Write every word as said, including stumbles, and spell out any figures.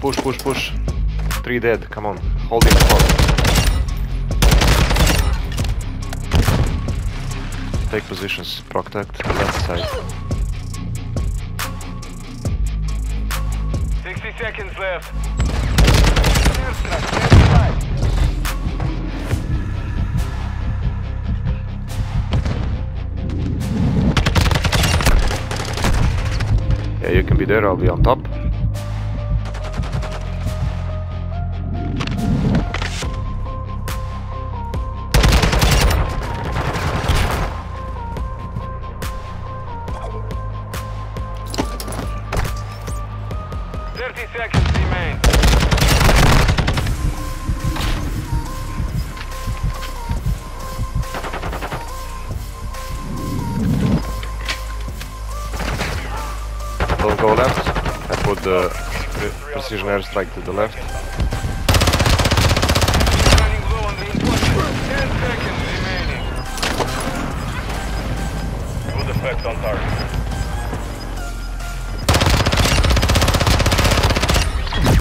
push, push, push. Three dead, come on. Hold in the spot. Take positions, protect left side. sixty seconds left. Yeah, you can be there, I'll be on top. thirty seconds remain. Don't go left. I put the pre precision airstrike to the left. Running low on reinforcement. ten seconds remaining. Good effect on target.